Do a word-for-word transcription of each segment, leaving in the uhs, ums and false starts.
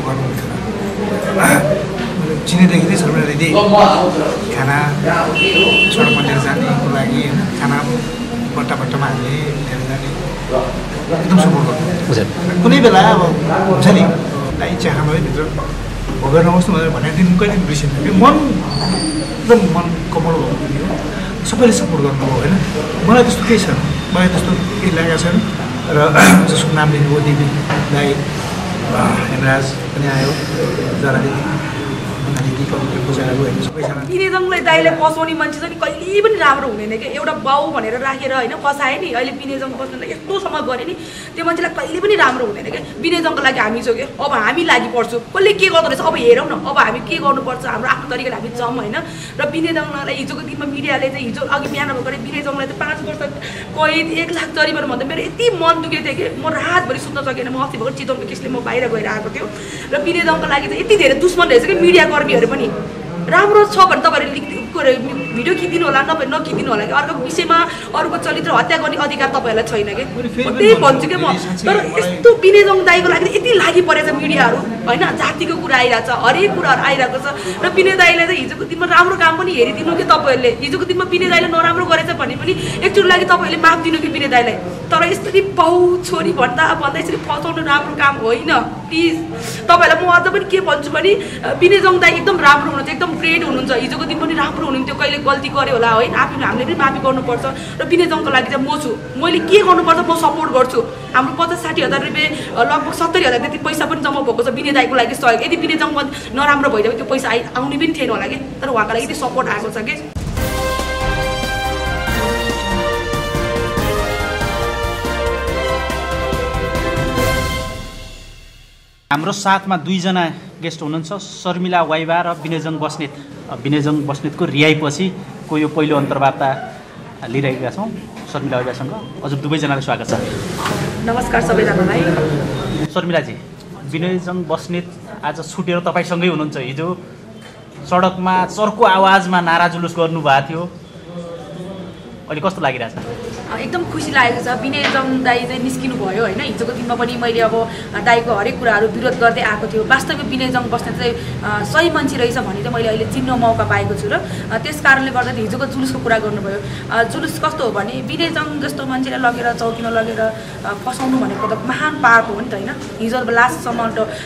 गर्नुहुन्थ्यो चिनेदेखि चाहिँ शर्मिला दिदी खाना सडकमा लिएर जानेको लागि होइन खाना बट्टा बट्टामा हाल्ने लिएर जाने एकदम सपोर्ट गर्नु कुनै बेला अब हुन्छ नि दाइ चिया खानु है भित्र भोगेर नबस्नु भनेर भनेर दिन कहिले बिर्सिनु मन एकदम मन कमल भयो सबैले सपोर्ट गर्नुभयो होइन मलाई त्यस्तो केही छैन मलाई त्यस्तो केही लागेको छैन र जसको नाम लिनुभयो दिदी दाइ हेमराज पनि आयो जरा दिदी विनयजङलाई दाइले पसाउने मान्छे चाहिँ कहिले पनि राम्रो हुँदैन क्या एउटा बाउ भनेर राखेर होइन पसाए नि अहिले विनयजङ बस्नुलाई यस्तोसम्म गरे नि त्यो मान्छेलाई कहिले पनि राम्रो हुँदैन क्या विनयजङको लागि हामी छौँ क्या अब हामी लागि पर्छौँ कसले के गर्दो रहेछ अब हेरौँ न अब हामी के गर्नुपर्छ हाम्रो आफ्नो तरिकाले हामी जाउँ होइन र विनयजङलाई हिजोको दिनमा मिडियाले चाहिँ हिजो अघि बिहान गरे विनयजङलाई चाहिँ पाँच वर्ष कैद एक लाख जरिमाना भन्दा मेरो यति मन दुखेको थियो कि म रातभरि सुत्न सकेन म अस्ति भर्खर चितवनको केसले म बाहिर गएर आएको थियो र विनयजङको लागि चाहिँ यति धेरै दुश्मन रहेछ कि मिडिया कर्मीहरू पनि राम्रो छ भने तपाईँहरूले भिडियो खिचिदिनु होला नभए नखिचिदिनु होला कि अर्को विषयमा अरूको चरित्र हत्या गर्ने अधिकार तपाईँहरूलाई छैन कि त्यही भन्छु क्या म तर यस्तो विनयजङ दाइको लागि यति लागि परेछ मिडियाहरू होइन जातिको कुरा आइरहेको छ हरेक कुराहरू आइरहेको छ र विनय दाइलाई चाहिँ हिजोको दिनमा राम्रो काम पनि हेरिदिनु कि तपाईँहरूले हिजोको दिनमा विनय दाइले नराम्रो गरेछ भने पनि एकचोटि लागि तपाईँहरूले माफ दिनु कि विनय दाइलाई तर यसरी बाउ छोरी भन्दा भन्दा यसरी फसाउनु राम्रो काम होइन प्लिज तपाईँहरूलाई म अझ पनि के भन्छु भने विनयजङ दाइ एकदम राम्रो हुनुहुन्छ एकदम ग्रेट हुनुहुन्छ हिजोको दिन पनि राम्रो हुनुहुन्थ्यो कहिले गल्ती गर्यो होला होइन आफूले हामीले पनि माफी गर्नुपर्छ र विनयजङको लागि चाहिँ म छु मैले के गर्नुपर्छ म सपोर्ट गर्छु हाम्रो पचास साठी हजार रुपियाँ लगभग सत्तरी हजार त्यति पैसा पनि जम्मा भएको छ विनय दाइको लागि सहयोग यदि विनयजङ नराम्रो भइदियो त्यो पैसा आइ आउने पनि थिएन होला कि तर उहाँको लागि यति सपोर्ट आएको छ कि हाम्रो साथमा दुईजना गेस्ट हुनुहुन्छ शर्मिला वाइबा र विनयजङ बस्नेत विनयजङ बस्नेतको रिहाइपछि को यो पहिलो अन्तर्वार्ता लिइरहेका छौँ शर्मिला वाइबासँग हजुर दुवैजनालाई स्वागत छ नमस्कार सबैजनालाई शर्मिलाजी विनयजङ बस्नेत आज छुटेर तपाईँसँगै हुनुहुन्छ हिजो सडकमा चर्को आवाजमा नारा जुलुस गर्नुभएको थियो अहिले कस्तो लागिरहेछ एकदम खुसी लागेको छ विनयजङ दाइ चाहिँ निस्किनु भयो होइन हिजोको दिनमा पनि मैले अब दाइको हरेक कुराहरू विरोध गर्दै आएको थियो वास्तवमा विनयजङ बस्नेत चाहिँ सही मान्छे रहेछ भने चाहिँ मैले अहिले चिन्न मौका पाएको छु र त्यस कारणले गर्दा हिजोको जुलुसको कुरा गर्नुभयो जुलुस कस्तो हो भने विनयजङ जस्तो मान्छेलाई लगेर चौकीमा लगेर फसाउनु भनेको त महान पाप हो नि त होइन हिजो लास्टसम्म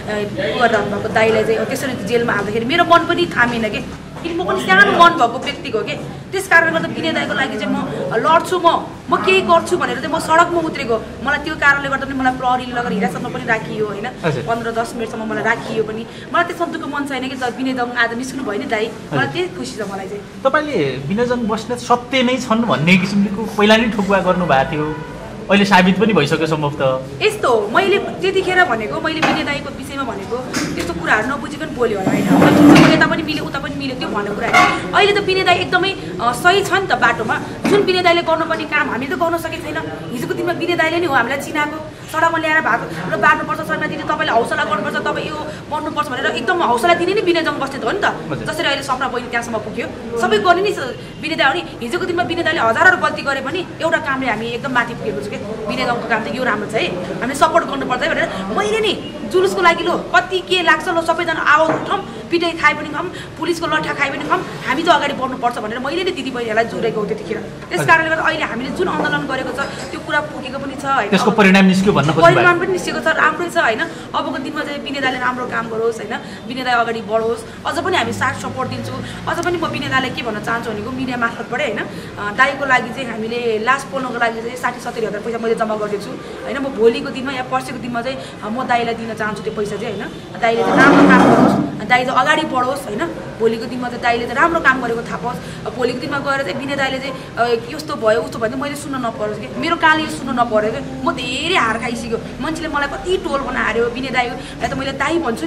गरेर भएको दाइलाई चाहिँ त्यसरी जेलमा हाल्दाखेरि मेरो मन पनि थामेन कि किन म पनि सानो मन भएको व्यक्तिको के त्यस कारणले गर्दा विनय दाइको लागि चाहिँ म लड्छु म म केही गर्छु भनेर चाहिँ म सडकमा उत्रेको मलाई त्यो कारणले गर्दा पनि मलाई प्रहरीले लगेर हिरासतमा पनि राखियो होइन पन्ध्र दस मिनटसम्म मलाई राखियो पनि मलाई त्यो सन्तुकको मन छैन कि विनयजङ आज निस्किनु भयो नि दाइ मलाई त्यही खुसी छ मलाई चाहिँ तपाईँले विनयजङ बस्नेत सत्य नै छन् भन्ने किसिमको पहिला नै ठोकुवा गर्नुभएको थियो अहिले साबित पनि भइसक्यो सम्भवतः यस्तो मैले त्यतिखेर भनेको मैले विनय दाइको विषयमा भनेको त्यस्तो कुराहरू नबुझिकन बोल्यो होला होइन यता पनि मिल्यो उता पनि मिल्यो त्यो भन्ने कुरा होइन अहिले त विनय दाइ एकदमै सही छ नि त बाटोमा जुन विनय दाइले गर्नुपर्ने काम हामीले त गर्न सकेको छैन हिजोको दिनमा विनय दाइले नै हो हामीलाई चिनाएको सडकमा ल्याएर भएको र बाँड्नुपर्छ शर्मा दिदी तपाईँले हौसला गर्नुपर्छ तपाईँ यो बढ्नुपर्छ भनेर एकदम हौसला दिने नै विनयजङ बस्नेत हो नि त जसरी अहिले सपना बहिनी त्यहाँसम्म पुग्यो सबै गर्ने नि विनय दाइ हो नि हिजोको दिनमा विनय दाइले हजारहरू गल्ती गरे पनि एउटा कामले हामी एकदम माथि पुगेको छु कि विनयजङको काम चाहिँ यो राम्रो छ है हामीले सपोर्ट गर्नुपर्छ है भनेर मैले नि जुलुसको लागि लो कति के लाग्छ लो सबैजना आवाज उठाउँ पिटाइ खाए पनि खाऊँ पुलिसको लट्ठा खाए पनि खाऊँ हामी चाहिँ अगाडि बढ्नुपर्छ भनेर मैले नै दिदी बहिनीहरूलाई जोडेको हो त्यतिखेर त्यस कारणले गर्दा अहिले हामीले जुन आन्दोलन गरेको छ त्यो कुरा पुगेको पनि छ होइन त्यसको परिणाम निस्क्यो भन्न खोजेको परिणाम पनि निस्केको छ राम्रै छ होइन अबको दिनमा चाहिँ विनय दाइले राम्रो काम गरोस् होइन विनय दाइ अगाडि बढोस् अझ पनि हामी साथ सपोर्ट दिन्छौँ अझ पनि म विनय दाइलाई के भन्न चाहन्छु भनेको मिडिया मार्फतबाटै होइन दाइको लागि चाहिँ हामीले लास्ट पोल्नको लागि चाहिँ साठी सत्तरी हजार पैसा मैले जम्मा गरिदिएको छु होइन म भोलिको दिनमा या पर्सिको दिनमा चाहिँ म दाइलाई दिन चाहन्छु त्यो पैसा चाहिँ होइन दाइले चाहिँ राम्रो काम गरोस् दाइ चाहिँ अगाडि बढोस् होइन भोलिको दिनमा चाहिँ दाइले चाहिँ राम्रो काम गरेको थाहा पाओस् भोलिको दिनमा गएर चाहिँ विनय दाइले चाहिँ यस्तो भयो उस्तो भयो मैले सुन्न नपरोस् कि मेरो कानले यो सुन्न नपऱ्यो कि म धेरै हार खाइसक्यो मान्छेले मलाई कति टोल बनाएर विनय दाइ त मैले दाइ भन्छु नि त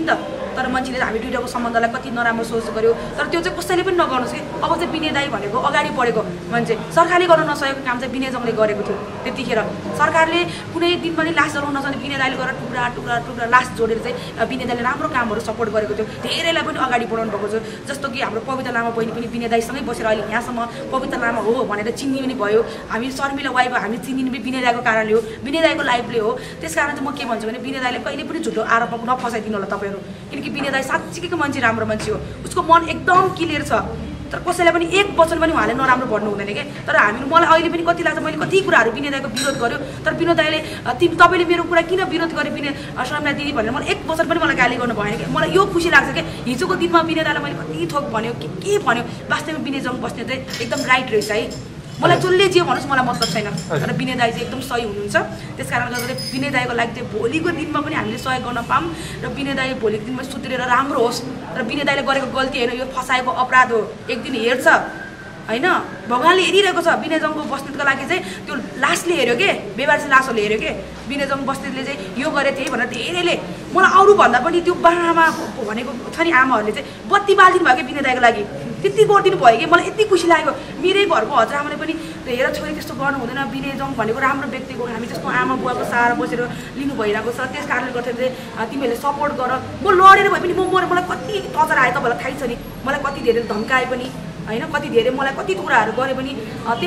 तर मान्छेले हामी दुइटाको सम्बन्धलाई कति नराम्रो सोच गर्यो तर त्यो चाहिँ कसैले पनि नगर्नुहोस् कि अब चाहिँ विनय दाई भनेको अगाडि बढेको मान्छे सरकारले गर्न नसकेको काम चाहिँ विनय जङले गरेको थियो त्यतिखेर सरकारले कुनै दिन पनि लास जलाउन नसक्ने विनय दाइले गरेर टुक्रा टुक्रा टुक्रा लास जोडेर चाहिँ विनय दाइले राम्रो कामहरू सपोर्ट गरेको थियो धेरैलाई पनि अगाडि बढाउनु भएको छ जस्तो कि हाम्रो पवित्र लामा बहिनी पनि विनय दाइसँगै बसेर अहिले यहाँसम्म पवित्र लामा हो भनेर चिन्ने पनि भयो हामी शर्मिला वाइफ हामी चिनिने पनि विनय दाइको कारणले हो विनय दाइको लाइफले हो त्यस कारण चाहिँ म के भन्छु भने विनय दाइले कहिले पनि झुटो आरोपमा नफसाइदिनु होला तपाईँहरू किनकि विनय दाइ साँच्चीको मान्छे राम्रो मान्छे हो उसको मन एकदम क्लियर छ तर कसैलाई पनि एक वचन पनि उहाँले नराम्रो भन्नु हुँदैन कि तर हामी मलाई अहिले पनि कति लाग्छ मैले कति कुराहरू विनय दाइको विरोध गर्यो तर विनय दाइले तिमी तपाईँले मेरो कुरा किन विरोध गर्यो विनय शर्मिला दिदी भनेर मलाई एक वचन पनि मलाई गाली गर्नु भएन कि मलाई यो खुसी लाग्छ कि हिजोको दिनमा विनय दाइलाई मैले कति थोक भन्यो के के भन्यो वास्तवमा विनय जङ बस्ने चाहिँ एकदम राइट रहेछ है मलाई जसले जे भन्नुहोस् मलाई मतलब छैन तर विनय दाइ चाहिँ एकदम सही हुनुहुन्छ त्यस कारणले गर्दाखेरि विनय दाइको लागि चाहिँ भोलिको दिनमा पनि हामीले सहयोग गर्न पाऊँ र विनय दाइ भोलिको दिनमा सुध्रेर राम्रो होस् र विनय दाइले गरेको गल्ती होइन यो फसाएको अपराध हो एक दिन हेर्छ होइन भगवान्ले हेरिरहेको छ विनय जङको बस्नेतको लागि चाहिँ त्यो लासले हेऱ्यो के बेवारसी लासहरूले हेऱ्यो के विनय जङ बस्नेतले चाहिँ यो गरे थिएँ भनेर धेरैले मलाई अरू भन्दा पनि त्यो बामा भनेको छ नि आमाहरूले चाहिँ बत्ती बालिदिनु भयो कि विनय दाइको लागि त्यति गरिदिनु भयो कि मलाई यति खुसी लाग्यो मेरै घरको हजुरआमाले पनि हेर छोरी त्यस्तो गर्नु हुँदैन विनय जङ भनेको राम्रो व्यक्तिको हामी जस्तो आमा बुवाको सहारा बसेर लिनु भइरहेको छ त्यस कारणले गर्दाखेरि चाहिँ तिमीहरूले सपोर्ट गर म लडेर भए पनि म मलाई कति टचर आयो तपाईँलाई थाहै छ नि मलाई कति धेरै धम्काए पनि होइन कति धेरै मलाई कति कुराहरू गरे पनि त्यही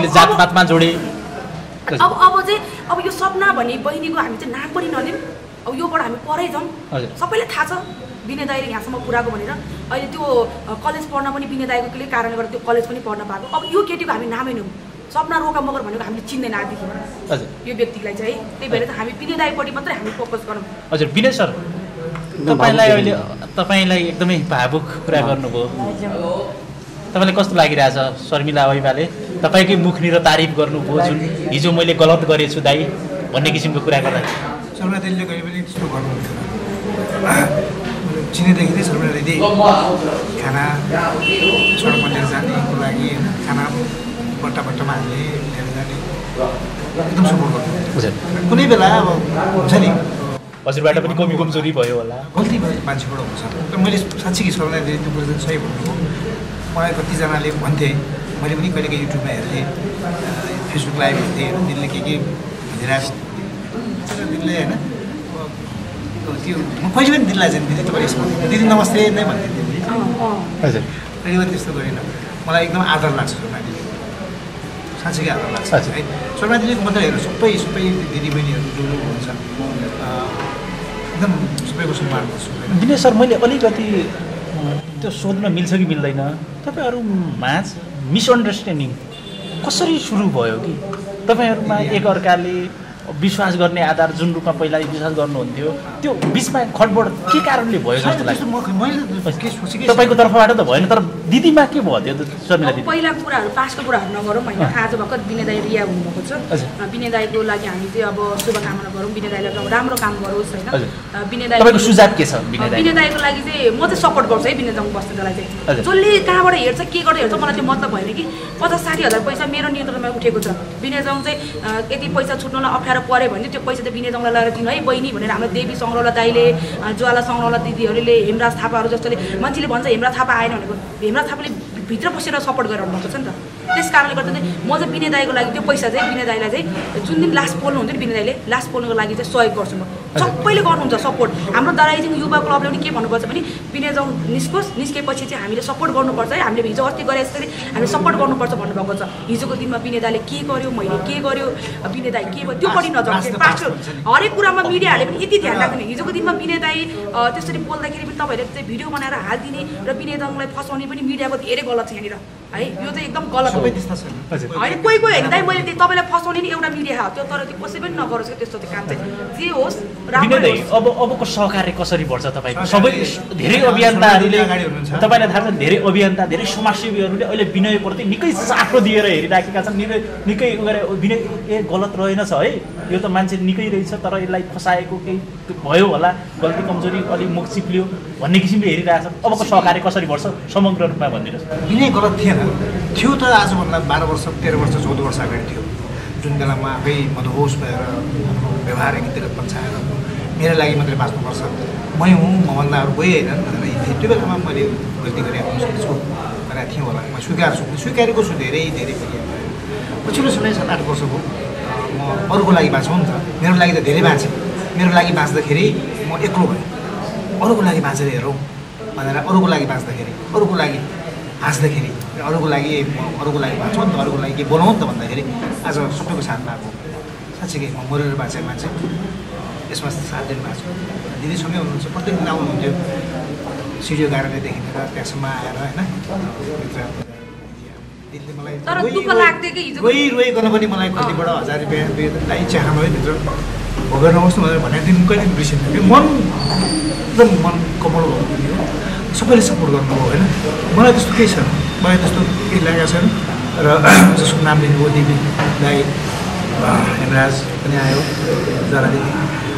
भएर अब अब चाहिँ अब यो सपना भन्ने बहिनीको हामी चाहिँ नाम पनि नलिउँ अब योबाट हामी परै जाउँ सबैलाई थाहा छ विनय दाइले यहाँसम्म पुऱ्याएको भनेर अहिले त्यो कलेज पढ्न पनि विनय दाइको कारणले गर्दा त्यो कलेज पनि पढ्न पाएको अब यो केटीको हामी नामै नौँ सपना रोका मगर भनेको हामीले चिन्दैन आजदेखि यो व्यक्तिलाई चाहिँ त्यही भएर हामी विनय दाइपट्टि मात्रै हामी फोकस गरौँ हजुर विनय सर तपाईँलाई अहिले तपाईँलाई एकदमै भावुक कुरा गर्नुभयो तपाईँलाई कस्तो लागिरहेछ शर्मिला वाइबाले तपाईँकै मुखनिर तारिफ गर्नुभयो जुन हिजो मैले गलत गरेछु दाइ भन्ने किसिमको कुरा गर्दा शर्मिला दिदीले कहिले पनि त्यस्तो गर्नुहुन्थेन चिनेदेखि चाहिँ शर्मिला दिदी खाना सडक मन्दिर जानेको लागि खाना बट्टा बट्टामा हाल्ने लिएर जाने एकदम सपोर्ट गर्नु कुनै बेला अब हुन्छ नि हजुरबाट पनि कमी कमजोरी भयो होला गल्ती भयो मान्छेबाट हुन्छ तर मैले साँच्चै कि शर्मिला दिदी त्यो कुरा चाहिँ सही भन्नुभयो मलाई कतिजनाले भन्थे मैले पनि कहिले कहिले युट्युबमा हेर्थेँ फेसबुक लाइभ हेर्थेँ होइन दिदीले के के भनिरहेको दिदीले होइन त्यो म कहिले पनि दिदीलाई चाहिँ दिदी तपाईँ यसमा दिदी नमस्ते नै भन्थेँ दिदी हजुर कहिले पनि त्यस्तो गरेन मलाई एकदम आदर लाग्छ शर्मा दिदी साँच्चीकै आदर लाग्छ है शर्मा दिदीको मात्रै हेर्नु सबै सबै दिदीबहिनीहरू जो जो हुनुहुन्छ एकदम सबैको सम्मान गर्छु विनय सर मैले अलिकति त्यो सोध्न मिल्छ कि मिल्दैन तपाईँहरूमा मिसअन्डरस्ट्यान्डिङ कसरी सुरु भयो कि तपाईँहरूमा एकअर्काले विश्वास गर्ने आधार जुन रूपमा पहिला विश्वास गर्नुहुन्थ्यो त्यो बिचमा खडबड के कारणले भयो जस्तो लाग्छ तपाईँको तर्फबाट त भएन तर दिदीमा के भयो त्यो शर्मिला दिदी पहिलाको कुराहरू पासको कुराहरू नगरौँ होइन आज भर्खर विनय दाइ रिया हुनुभएको छ विनय दाइको लागि हामी चाहिँ अब शुभकामना गरौँ विनय दाइलाई राम्रो काम गरोस् होइन विनय दाइ तपाईँको सुझाव के छ विनय दाइको लागि चाहिँ म चाहिँ सपोर्ट गर्छु है विनय जङ बस्नेतलाई चाहिँ जसले कहाँबाट हेर्छ के गरेर हेर्छ मलाई त्यो मतलब भएन कि पचास साठी हजार पैसा मेरो नियन्त्रणमा उठेको छ विनय जङ चाहिँ यति पैसा छुट्नलाई अप्ठ्यारो पऱ्यो भने त्यो पैसा त विनय जङलाई लगाएर दिनु है बहिनी भनेर हाम्रो देवी सङ्ग्रौला दाइले ज्वाला सङ्ग्रौला दिदीहरूले हेमराज थापाहरू जस्तोले मान्छेले भन्छ हेमराज थापा आएन भनेको हेमराज थापाले भित्र बसेर सपोर्ट गरेर भएको छ नि त त्यस कारणले गर्दा चाहिँ म चाहिँ विनय दाइको लागि त्यो पैसा चाहिँ विनय दाइलाई चाहिँ जुन दिन लास्ट पोल्नु हुन्थ्यो नि विनय दाइले लास्ट पोल्नुको लागि चाहिँ सहयोग गर्छु म सबैले गर्नुहुन्छ सपोर्ट हाम्रो दाइजिङ युवा क्लबले पनि के भन्नुपर्छ भने विनय जङ निस्कोस् निस्केपछि चाहिँ हामीले सपोर्ट गर्नुपर्छ है हामीले हिजो अस्ति गरे जस्तै हामीले सपोर्ट गर्नुपर्छ भन्नुभएको छ हिजोको दिनमा विनय दाइले के गर्यो मैले के गर्यो विनय दाइ के भयो त्यो पनि नजाउँ पास्टर हरेक कुरामा मिडियाहरूले पनि यति ध्यान राख्ने हिजोको दिनमा विनय दाइ त्यसरी बोल्दाखेरि पनि तपाईँहरूले चाहिँ भिडियो बनाएर हालिदिने र विनय जङलाई फसाउने पनि मिडियाको धेरै गलत छ यहाँनिर है यो चाहिँ एकदम गलत हो होइन कोही कोही होइन दाइ मैले तपाईँलाई फसाउने नि एउटा मिडिया हो त्यो तर त्यो कसै पनि नगरोस् कि त्यस्तो चाहिँ काम चाहिँ जे होस् राम्रो अब अबको सहकार्य कसरी बढ्छ तपाईँको सबै धेरै अभियन्ताहरूले तपाईँलाई थाहा छ धेरै अभियन्ता धेरै समाजसेवीहरूले अहिले विनयप्रति निकै चाखो दिएर हेरिराखेका छन् निकै निकै गरेर विनय ए गलत रहेनछ है यो त मान्छे निकै रहेछ तर यसलाई फसाएको केही भयो होला गल्ती कमजोरी अलिक मुख चिप्लियो भन्ने किसिमले हेरिरहेछ अबको सहकार्य कसरी बढ्छ समग्र रूपमा भनिदिनुहोस् विनय गलत थिएन थियो त आजभन्दा बाह्र वर्ष तेह्र वर्ष चौध वर्ष अगाडि थियो जुन बेलामा आफै मदहोस भएर व्यवहार एकीकृत पन्छाएर मेरो लागि मात्रै बाँच्नुपर्छ मै हुँ मभन्दा अरू कोही होइन भनेर त्यो बेलामा मैले गल्ती गरेँ छु भनेर थिएँ होला म स्वीकार्छु स्वीकारेको छु धेरै धेरै पछिल्लो समय सात आठ वर्ष भयो म अरूको लागि बाँच्छौँ नि त मेरो लागि त धेरै बाँचेँ मेरो लागि बाँच्दाखेरि म एक्लो भएँ अरूको लागि बाँचेर हेरौँ भनेर अरूको लागि बाँच्दाखेरि अरूको लागि हाँस्दाखेरि अरूको लागि अरूको लागि बाँच्छौँ नि त अरूको लागि के बोलाउँ नि त भन्दाखेरि आज सबैको साथ पाएको साँच्चीकै म मरेर बाँचेको मान्छे यसमा साथ दिनु भएको छु दिदीसँगै हुनुहुन्छ प्रत्येक दिन आउनुहुन्थ्यो सिडियो कार्यालयदेखि लिएर त्यहाँसम्म आएर होइन दिदीले मलाई तर दुःख लाग्थ्यो कि हिजो रोइ रोइकन पनि मलाई कतिबाट हजार रुपियाँ दाइ चिया खानु है भित्र भोगेर्नुहोस् न भनेर भनेर दिन कहिले बिर्सिन्थ्यो कि मन एकदम मन कमल भयो सबैले सपोर्ट गर्नुभयो होइन मलाई त्यस्तो केही छैन मलाई त्यस्तो केही लागेको छैन र जसको नाम लिनुभयो दिदी दाइ हेमराज पनि आयो जरा दिदी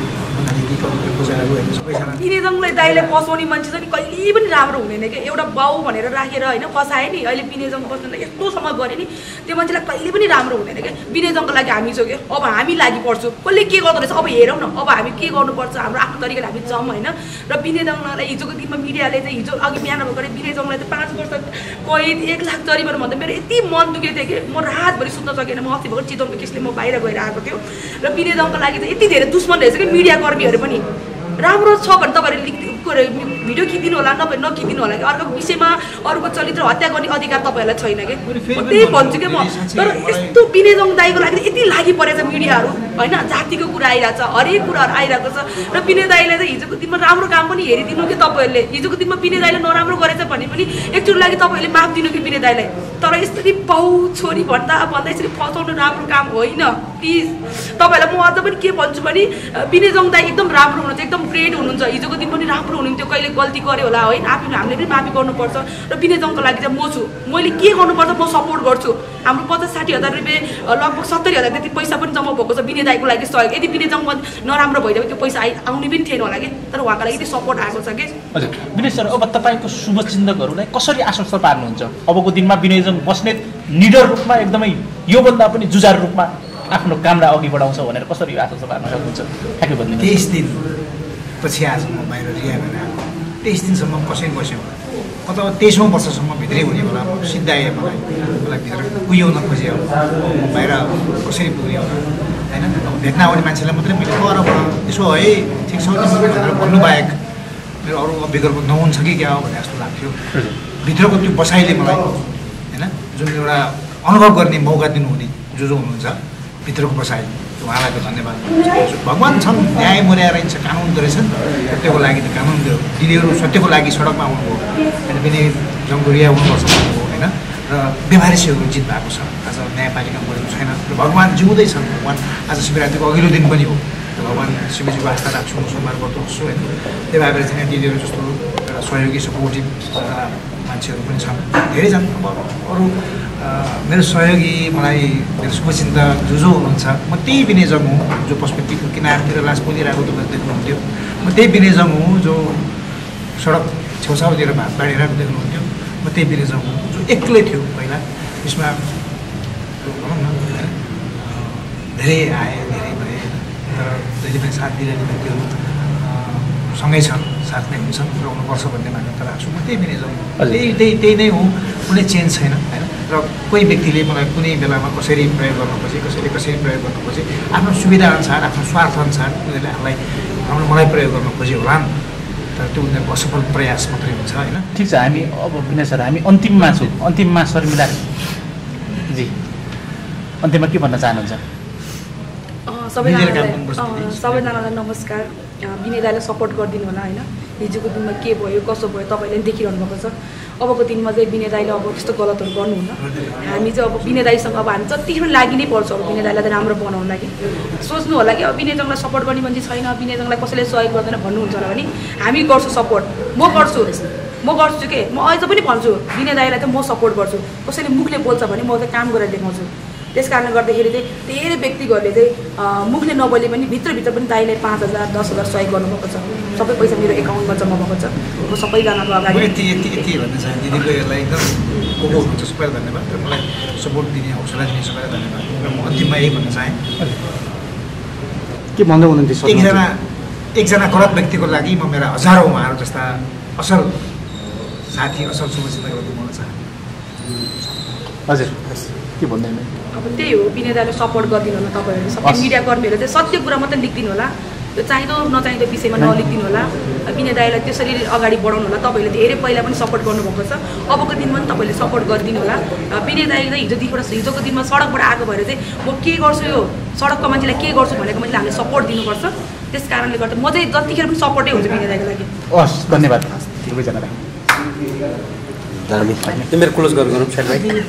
पिनेजङलाई दाइले पसाउने मान्छे चाहिँ कहिले पनि राम्रो हुँदैन कि एउटा बाउ भनेर राखेर होइन पसाए नि अहिले पिनेजङ बस्नेलाई यस्तोसम्म गरे नि त्यो मान्छेलाई कहिले पनि राम्रो हुँदैन कि पिनेजङको लागि हामी छौँ कि अब हामी लागि पर्छौँ कसले के गर्दो रहेछ अब हेरौँ न अब हामी के गर्नुपर्छ हाम्रो आफ्नो तरिकाले हामी जाउँ होइन र पिनेजङलाई हिजोको दिनमा मिडियाले चाहिँ हिजो अघि बिहान भर्खरै पिनेजङलाई चाहिँ पाँच वर्ष कैद एक लाख जरिमाना भन्दा मेरो यति मन दुखेको थियो कि म रातभरि सुत्न सकेन म अस्ति भर्खर चितवनको केसले म बाहिर गएर आएको थियो र पिनेजङको लागि चाहिँ यति धेरै दुश्मन रहेछ कि मिडिया कर्मीहरू पनि राम्रो छ भने तपाईँहरूले भिडियो खिचिदिनु होला नभए नखिचिदिनु होला कि अर्को विषयमा अरूको चरित्र हत्या गर्ने अधिकार तपाईँहरूलाई छैन कि त्यही भन्छु क्या म तर यस्तो पिनेजङ दाईको लागि यति लागि परेछ मिडियाहरू होइन जातिको कुरा आइरहेको छ हरेक कुराहरू आइरहेको छ र पिने दाईलाई चाहिँ हिजोको दिनमा राम्रो काम पनि हेरिदिनु कि तपाईँहरूले हिजोको दिनमा पिने दाईले नराम्रो गरेछ भने पनि एकचोटि लागि तपाईँहरूले माफ दिनु कि पिने दाईलाई तर यसरी बाउ छोरी भन्दा भन्दा यसरी फसाउनु राम्रो काम होइन प्लिज तपाईँहरूलाई म अझ पनि के भन्छु भने पिनेजङ दाई एकदम राम्रो हुनुहुन्छ एकदम ग्रेट हुनुहुन्छ हिजोको दिन पनि राम्रो हुनुहुन्थ्यो कहिले गल्ती गर्यो होला होइन आफूले हामीले पनि माफी गर्नुपर्छ र पिनेजङको लागि चाहिँ म छु मैले के गर्नुपर्छ म सपोर्ट गर्छु हाम्रो पचास साठी हजार रुपियाँ लगभग सत्तरी हजार त्यति पैसा पनि जम्मा भएको छ विनय दाईको लागि सहयोग यदि विनयजङ नराम्रो भइदियो त्यो पैसा आइ आउने पनि थिएन होला कि तर उहाँको लागि यति सपोर्ट आएको छ कि हजुर विनय सर अब तपाईँको शुभचिन्तकहरूलाई कसरी आश्वस्त पार्नुहुन्छ अबको दिनमा विनयजङ बस्नेत निडर रूपमा एकदमै योभन्दा पनि जुझारु रूपमा आफ्नो कामलाई अघि बढाउँछ भनेर कसरी आश्वस्त पार्न सक्नुहुन्छ ठ्याक्कै भन्नु तेइस दिन पछि आज म बाहिर रिहा गरेर आएको तेइस दिनसम्म कसै बस्यो अथवा तेइसौँ वर्षसम्म भित्रै हुने होला सिद्धाए मलाई मलाई भित्र उयोउन खोजेँ बाहिर कसरी पुग्ने होला होइन भेट्न आउने मान्छेलाई मात्रै मैले गर यसो है ठिक छ भनेर भन्नु बाहेक मेरो अरू विकल्प नहुन्छ कि क्या हो भने जस्तो लाग्थ्यो भित्रको त्यो बसाइले मलाई होइन जुन एउटा अनुभव गर्ने मौका दिनुहुने जो जो हुनुहुन्छ भित्रको बसाइ उहाँलाई त धन्यवाद भगवान् छन् न्याय मर्यादा रहन्छ कानुन त रहेछ नि सत्यको लागि त कानुन त्यो दिदीहरू सत्यको लागि सडकमा आउनुभयो होइन पनि जङ्गुरिया हुनुपर्छ भन्नुभयो होइन र व्यवहारिसीहरू जित भएको छ आज न्यायपालिका बढेको छैन र भगवान् जिउँदै छन् भगवान् आज शिवरात्रिको अघिल्लो दिन पनि हो र भगवान् शिवजीको आस्था राख्छु सोमबार गर्छु होइन त्यही भएर चाहिँ दिदीहरू जस्तो एउटा सहयोगी सपोर्टिभ मान्छेहरू पनि छन् धेरै छन् अब अरू मेरो सहयोगी मलाई मेरो शुभचिन्तक जो जो हुनुहुन्छ म त्यही विनयजङ हुँ जो पशुपतिको किनारतिर लास पोलिरहेको तपाईँले देख्नुहुन्थ्यो म त्यही विनयजङ हुँ जो सडक छेउछाउतिर भात बाँडिरहेको देख्नुहुन्थ्यो म त्यही विनयजङ हुँ जो एक्लै थियो पहिला यसमा भनौँ न धेरै आए धेरै भए तर जहिले पनि साथ दिइरहने व्यक्तिहरू सँगै छन् साथमै हुन्छन् र हुनुपर्छ भन्ने मान्यता राख्छु म त्यही विनयजङ त्यही त्यही त्यही नै हो कुनै चेन्ज छैन होइन र कोही व्यक्तिले मलाई कुनै बेलामा कसरी प्रयोग गर्न खोजे कसैले कसरी प्रयोग गर्न खोजे आफ्नो सुविधाअनुसार आफ्नो स्वार्थअनुसार उनीहरूले हामीलाई हाम्रो मलाई प्रयोग गर्न खोजे होला नि तर त्यो उनीहरूको असफल प्रयास मात्रै हुन्छ होइन ठिक छ हामी अब विनय सर हामी अन्तिममा छौँ अन्तिममा शर्मिला जी अन्तिममा के भन्न चाहनुहुन्छ सबैजनालाई सबैजनालाई नमस्कार विनय दाईलाई सपोर्ट गरिदिनु होला होइन हिजोको दिनमा के भयो कसो भयो तपाईँले पनि देखिरहनु भएको छ अबको दिनमा चाहिँ विनय दाईले अब त्यस्तो गलतहरू गर्नुहुन्न हामी चाहिँ अब विनय दाईसँग अब हामी जतिखेर लागि नै पर्छ अब विनय दाईलाई चाहिँ राम्रो बनाउनु लागि सोच्नु होला कि अब विनयजङलाई सपोर्ट गर्ने मान्छे छैन विनयजङलाई कसैले सहयोग गर्दैन भन्नुहुन्छ होला भने हामी गर्छु सपोर्ट म गर्छु म गर्छु के म अझ पनि भन्छु विनय दाईलाई चाहिँ म सपोर्ट गर्छु कसैले मुखले बोल्छ भने म चाहिँ काम गरेर देखाउँछु त्यस कारणले गर्दाखेरि चाहिँ धेरै व्यक्तिहरूले चाहिँ मुखले नबोले पनि भित्रभित्र पनि दाइले पाँच हजार दस हजार सहयोग गर्नुभएको छ सबै पैसा मेरो एकाउन्टमा जम्मा भएको छ म सबैजनाको अगाडि यति यति यति भन्न चाहन्छु दिदीको यसलाई एकदम को को हुनुहुन्छ सबैलाई धन्यवाद र मलाई सपोर्ट दिने हौसला दिने सबैलाई धन्यवाद र म अन्तिममा यही भन्न चाहेँ के भन्दै हुनुहुन्थ्यो एकजना एकजना गलत व्यक्तिको लागि म मेरा हजारौँ उहाँहरू जस्ता असल साथी असल शुभचिन्तकहरू गुमाउन चाहन्छु। हजुर के भन्दैन अब त्यही हो, विनय दाइले सपोर्ट गरिदिनु होला तपाईँहरू सबै मिडियाकर्मीहरू चाहिँ सत्य कुरा मात्रै लेखिदिनु होला, यो चाहिँदो नचाहिँदो विषयमा नलेखिदिनु होला। विनय दाइलाई त्यसरी अगाडि बढाउनु होला। तपाईँहरूले धेरै पहिला पनि सपोर्ट गर्नुभएको छ, अबको दिनमा पनि तपाईँले सपोर्ट गरिदिनु होला। विनय दाइ चाहिँ हिजोदेखिबाट हिजोको दिनमा सडकबाट आएको भएर चाहिँ म के गर्छु, यो सडकको मान्छेलाई के गर्छु भनेको मैले हामीले सपोर्ट दिनुपर्छ। त्यस कारणले गर्दा म चाहिँ जतिखेर पनि सपोर्टै हुन्छ विनय दाइको लागि। हस् धन्यवाद दुवैजनालाई। दामी त्यो मेरो क्लोज गर्नु साइड भाइ।